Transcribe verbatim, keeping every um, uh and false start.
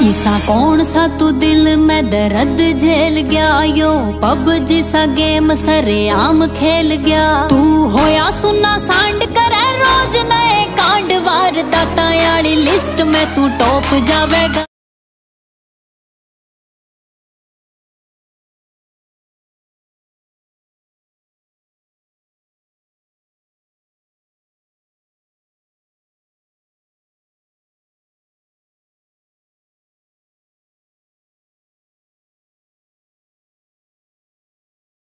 किसा कौन सा तू दिल में दर्द झेल गया, यो पबजी सा गेम सरे आम खेल गया। तू होया सुना सांड करे रोज नए कांड, वारदातां वाली लिस्ट में तू टॉप जावेगा।